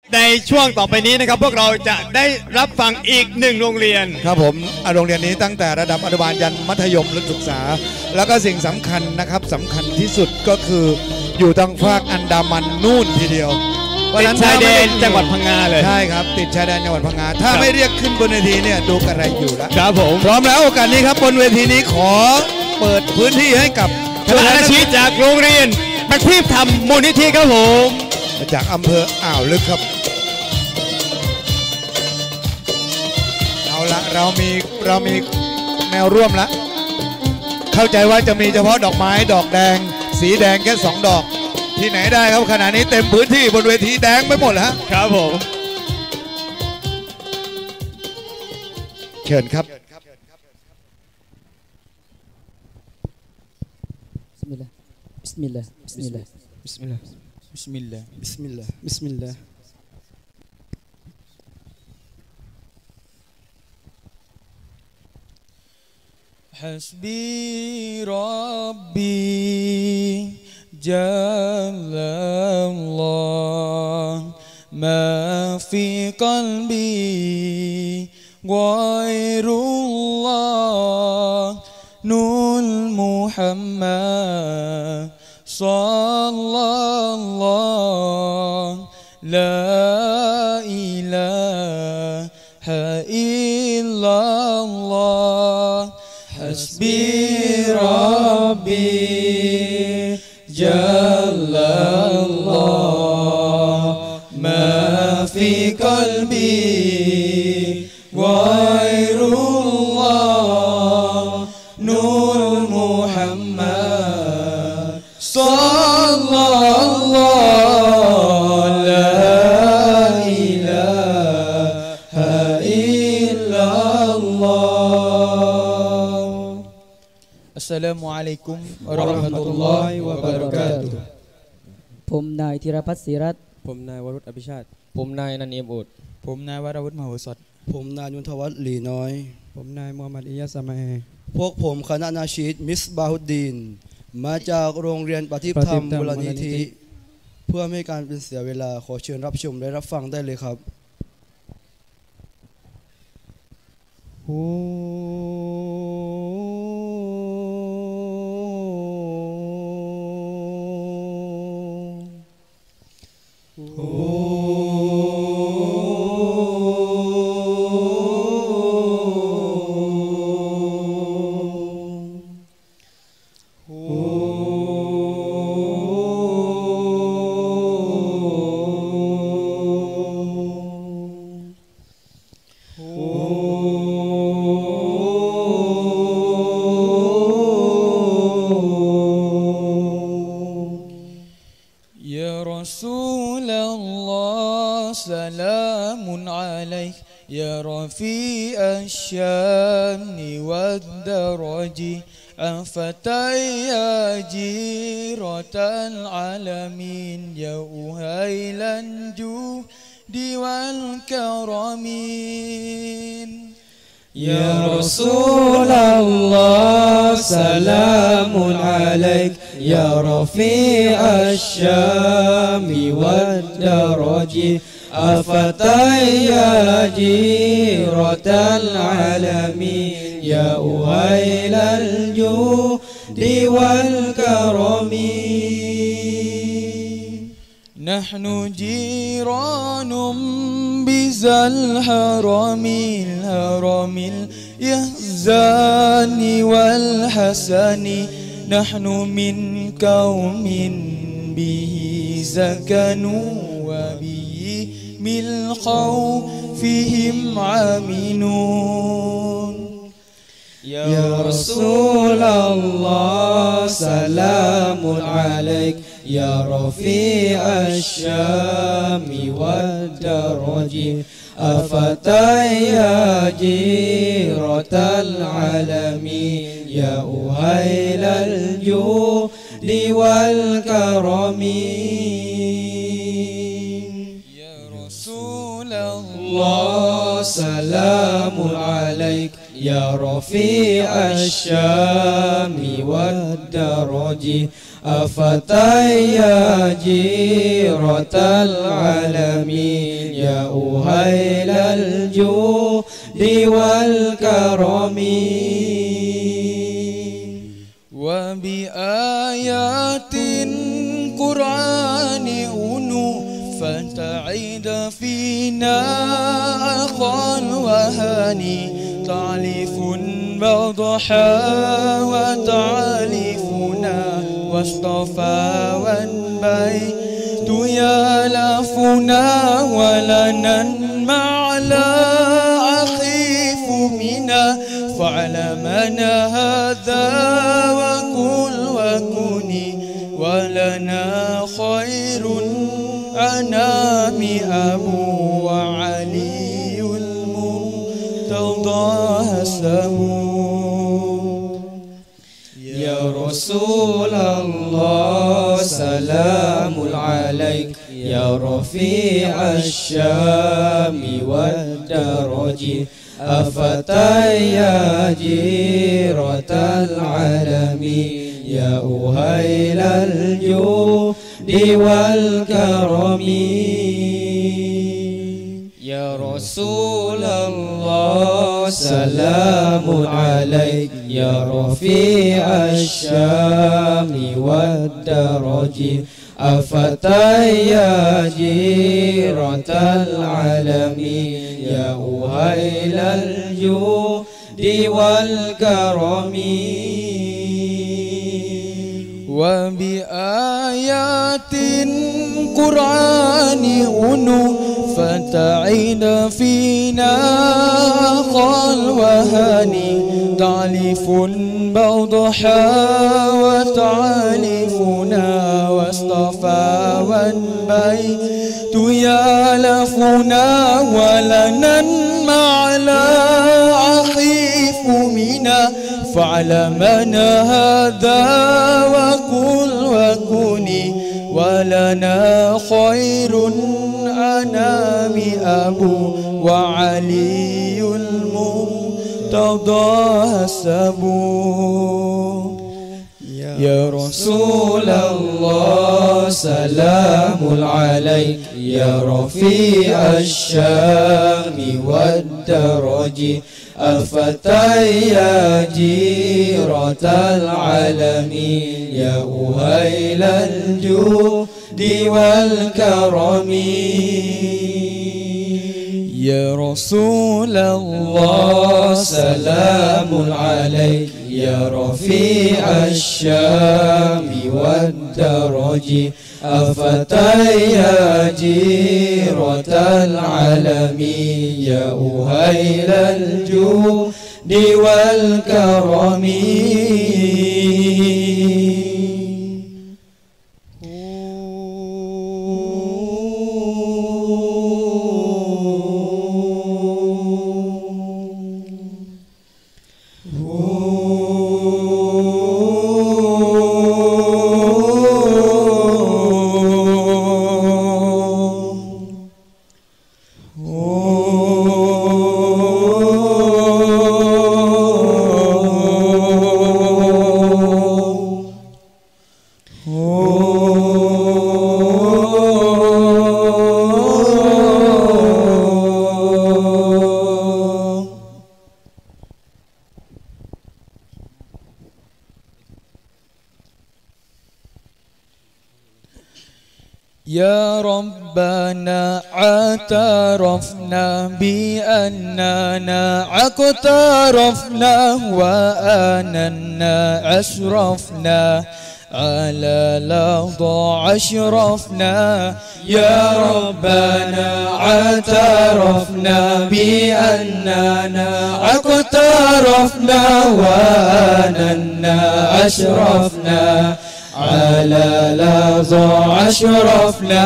ในช่วงต่อไปนี้นะครับพวกเราจะได้รับฟังอีกหนึ่งโรงเรียนครับผมโรงเรียนนี้ตั้งแต่ระดับอนุบาลยันมัธยมศึกษาแล้วก็สิ่งสำคัญนะครับสำคัญที่สุดก็คืออยู่ทางภาคอันดามันนู่นทีเดียวติดชายแดนจังหวัดพังงาเลยใช่ครับติดชายแดนจังหวัดพังงาถ้าไม่เรียกขึ้นบนเวทีเนี่ยดูกระไรอยู่แล้วครับผมพร้อมแล้วโอกาสนี้ครับบนเวทีนี้ขอเปิดพื้นที่ให้กับคณะอาชีพจากโรงเรียนประทีปธรรมมูลนิธิครับผมมาจากอำเภออ่าวลึกครับเอาละเรามีแนวร่วมแล้วเข้าใจว่าจะมีเฉพาะดอกไม้ดอกแดงสีแดงแค่2 ดอกที่ไหนได้ครับขณะนี้เต็มพื้นที่บนเวทีแดงไปหมดแล้วครับผมเชิญครับบิสมิลลาห์บิสมิลลาห์บิสมิลลาห์บิสมิลลาห์บิสมิลลาห์บิสมิลลาห์حسبي ربي جل الله ما في قلبي غير الله نور محمد صلى الله لا إله إلا الله حسبي ربي جل الله ما في قلبي غير الله نور محمد صلى الله لا إله إلا الله Assalamualaikum warahmatullahi wabarakatuh ผมนายธีรพัฒน์ศรีรัตน์ผมนายวรุษอภิชาติผมนายนันเอี่ยมอุดผมนายวรวุฒิมโหสถผมนายยุนทวัฒน์หลีน้อยผมนายมูฮัมหมัดอิยาสมาเอพวกผมคณะนาชีดมิสบาฮุดดีนมาจากโรงเรียนประทีปธรรมมูลนิธิเพื่อไม่ให้การเป็นเสียเวลาขอเชิญรับชมและรับฟังได้เลยครับ يا رفيع الشان والدرج أفتى يا جيرة العالمين يا أهيل الجود والكرمين يا رسول الله سلام عليك يا رفيع الشام والدرج أفتى يا جيرة العالمين يا أهيل الجود والكرم نحن جيران بذا الهرم الهرم اليهزان والحسن نحن من قوم به سكنوا وبه من خوفهم عامنون يا رسول الله سلام عليك يا رفيع الشام والدرج أفتى يا جيرة العالمين يا أهيل الجود والكرم الله سلام عليك يا رفيع الشام والدرج أفتى يا جيرة العالمين يا أهيل الجود والكرم وبآيات قرآن أنو فتعيد فينا أخا وهاني تعليف بضحى وتعليفنا واصطفى والبيت يالفنا ولنا معلى أخيف منا فاعلمنا هذا وكل وكوني ولنا خير أنام أبو وعلي المرتضى هسبوا يا رسول الله سلام عليك يا رفيع الشام والدرج أفتى يا جيرة العالمين يا أهيل الجود والكرم يا رسول الله سلام عليك يا رفيع الشام والدرج أفتى يا جيرة العالمين يا أهيل الجود والكرم وبآيات قرآن أنو فتعين فينا خال وهاني تعليف بوضحى وتعليفنا واصطفى والبيت يالفنا ولنا معلى أخيف منا فاعلمنا هذا وكل وكوني ولنا خير أنام أبو وعلي المرتضى هسبوا يا رسول الله سلام عليك يا رفيع الشام والدرج أفتى يا جيرة العالمين يا أهيل الجود والكرم يا رسول الله سلام عليك يا رفيع الشام والدرج أفتى يا جيرة العالمين يا أهيل الجود والكرم يا ربنا اعترفنا بأننا اقترفنا وآننا أشرفنا على لظى أشرفنا يا ربنا اعترفنا بأننا اقترفنا وآننا أشرفنا على لظى أشرفنا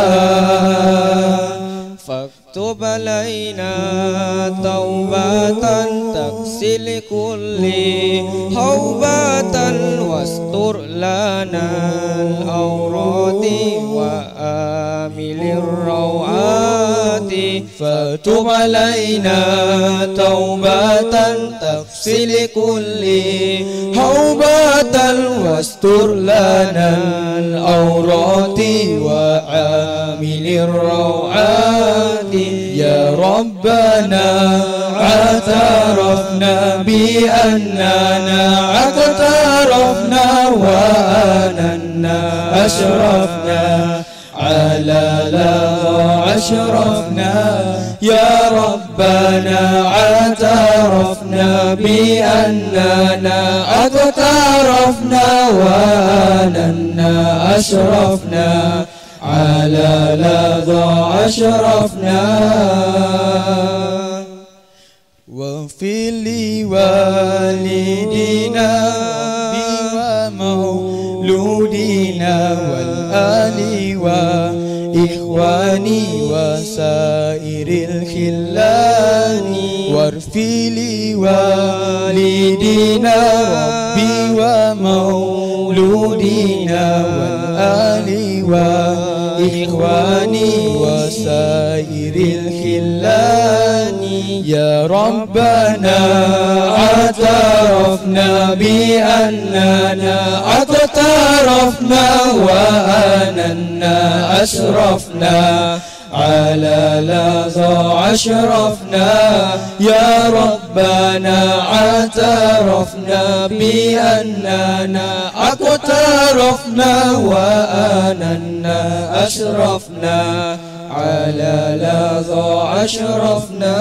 فاكتب علينا توبة تغسل كل حوبة واستر لنا الأوراد وآمل الروعات فتب علينا توبة تغسل كل حوبة واستر لنا الأورات وعامل الروعات يا ربنا اعترفنا بأننا اعترفنا وأننا أشرفنا على لظى أشرفنا يا ربنا اعترفنا بأننا اعترفنا وأننا أشرفنا على لظى أشرفنا واغفر لوالدينا ومولودينا والآل وإخواني وسائر الخلان وارفع لوالدينا ربي ومولودينا والآل وإخواني وسائر الخلان يا ربنا اعترفنا بأننا اعترفنا وأننا أشرفنا على لظى أشرفنا يا ربنا اعترفنا بأننا اعترفنا وأننا أشرفنا على لظى أشرفنا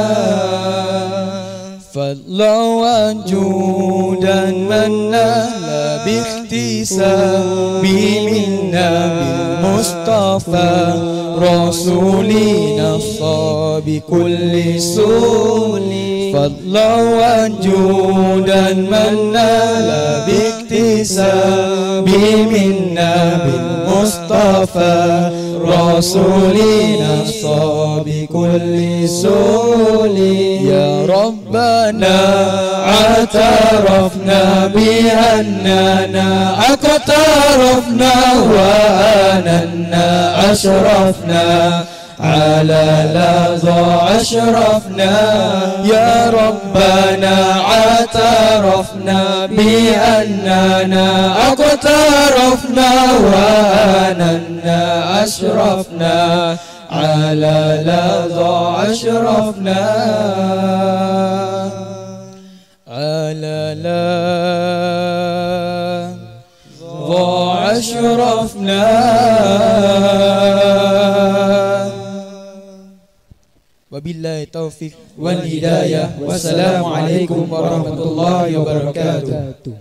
فضلا وجودا منا لا باختصاب منا بالمصطفى رسولنا الصاب كل سول فضلا وجودا منا لا باكتساب منا بالمصطفى رسولنا الصاب كل سول يا ربنا اعترفنا بأننا اعترفنا وأننا أشرفنا على لظى أشرفنا يا ربنا اعترفنا بأننا اعترفنا وأننا أشرفنا على لظى أشرفنا على لظى أشرفنا وبالله التوفيق والهداية والسلام عليكم ورحمة الله وبركاته.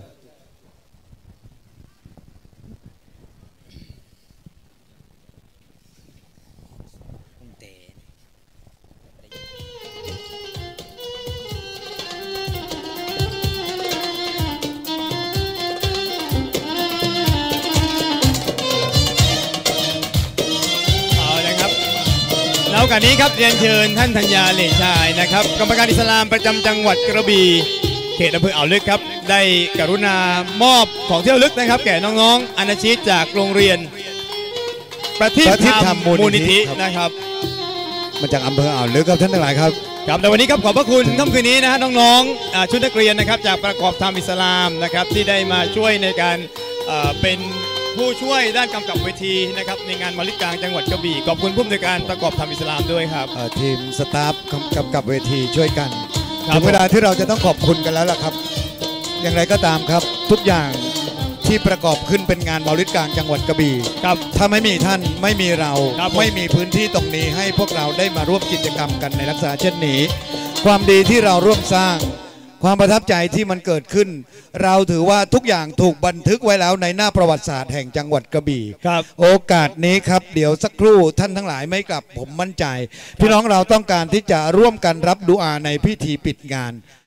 แล้วกันนี้ครับเรียนเชิญท่านธัญญาเหล่ชายนะครับกรรมการอิสลามประจำจังหวัดกระบี่เขตอำเภออ่าวลึกครับได้กรุณามอบของที่ระลึกนะครับแก่น้องๆอนาชิตจากโรงเรียนประทีปธรรมมูลนิธินะครับมาจากอำเภออ่าวลึกครับท่านทั้งหลายครับครับในวันนี้ครับขอบพระคุณค่ำคืนนี้นะฮะน้องๆชุดนักเรียนนะครับจากประกอบธรรมอิสลามนะครับที่ได้มาช่วยในการเป็นผู้ช่วยด้านกำกับเวทีนะครับในงานมะลิกลางจังหวัดกระบี่ขอบคุณผู้อำนวยการประกอบธรรมอิสลามด้วยครับทีมสตาฟกำกับเวทีช่วยกันถึงเวลาที่เราจะต้องขอบคุณกันแล้วล่ะครับอย่างไรก็ตามครับทุกอย่างที่ประกอบขึ้นเป็นงานมะลิกลางจังหวัดกระบี่ครับถ้าไม่มีท่านไม่มีเราไม่มีพื้นที่ตรงนี้ให้พวกเราได้มาร่วมกิจกรรมกันในลักษณะเช่นนี้ความดีที่เราร่วมสร้างความประทับใจที่มันเกิดขึ้นเราถือว่าทุกอย่างถูกบันทึกไว้แล้วในหน้าประวัติศาสตร์แห่งจังหวัดกระบี่โอกาสนี้ครับเดี๋ยวสักครู่ท่านทั้งหลายไม่กลับผมมั่นใจพี่น้องเราต้องการที่จะร่วมกันรับดุอาในพิธีปิดงาน